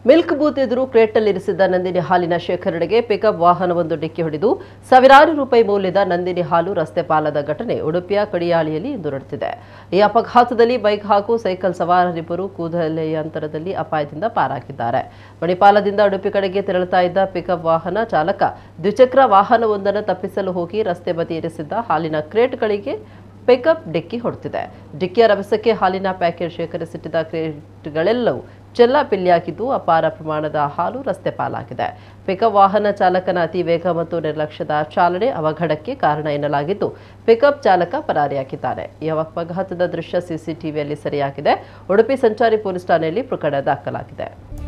Milk booth ಎದುರು ಕ್ರೇಟ್ನಲ್ಲಿರಿಸಿದ್ದ ನಂದಿನಿ ಹಾಲಿನ ಶೇಖರಣೆಗೆ pickup ವಾಹನವೊಂದು ಡಿಕ್ಕಿ ಹೊಡೆದು ಸಾವಿರಾರು ರೂಪಾಯಿ ಮೌಲ್ಯದ ನಂದಿನಿ ಹಾಲು ರಸ್ತೆ ಪಾಲದ ಘಟನೆ ಉಡುಪಿಯ ಕಡಿಯಾಳಿಯಲ್ಲಿ ಇಂದು ನಡೆದಿದೆ. ಈ ಅಪಘಾತದಲ್ಲಿ ಬೈಕ್ ಹಾಗೂ ಸೈಕಲ್ ಸವಾರರಿಬ್ಬರು ಕೂದಲೆಯ ಅಂತರದಲ್ಲಿ ಅಪಾಯದಿಂದ ಪಾರಾಗಿದ್ದಾರೆ. ಮಣಿಪಾಲದಿಂದ ಉಡುಪಿ ಕಡೆಗೆ ತೆರಳುತ್ತಾ ಇದ್ದ ಪಿಕಪ್ ವಾಹನ ಚಾಲಕ ದ್ವಿಚಕ್ರ ವಾಹನವೊಂದನ್ನು ತಪ್ಪಿಸಲು ಹೋಗಿ ರಸ್ತೆ ಬದಿ ಇರಿಸಿದ್ದ ಹಾಲಿನ ಕ್ರೇಟ್ಗಳಿಗೆ ಪಿಕಪ್ ಡಿಕ್ಕಿ ಹೊಡೆದಿದೆ. ಡಿಕ್ಕಿಯ ರಭಸಕ್ಕೆ ಹಾಲಿನ ಪ್ಯಾಕೆಟ್ ಶೇಖರಿಸಿಟ್ಟಿದ್ದ ಕ್ರೇಟ್ಗಳೆಲ್ಲವೂ ಚೆಲ್ಲಾಪಿಲ್ಲಿಯಾಗಿದ್ದು ಅಪಾರ ಪ್ರಮಾಣದ ಹಾಲು ರಸ್ತೆ ಪಾಲಾಗಿದೆ. ಪಿಕಪ್ ವಾಹನ ಚಾಲಕನ ಅತಿ ವೇಗ ಮತ್ತು ನಿರ್ಲಕ್ಷ್ಯದ ಚಾಲನೆ ಅವಘಡಕ್ಕೆ ಕಾರಣ ಎನ್ನಲಾಗಿದ್ದು ಪಿಕಪ್ ಚಾಲಕ ಪರಾರಿಯಾಗಿದ್ದಾನೆ. ಈ ಅಪಘಾತದ ದೃಶ್ಯ ಸಿಸಿಟಿವಿಯಲ್ಲಿ ಸೆರೆಯಾಗಿದೆ. ಉಡುಪಿ ಸಂಚಾರಿ ಪೊಲೀಸ್ ಠಾಣೆಯಲ್ಲಿ ಪ್ರಕರಣ ದಾಖಲಾಗಿದೆ.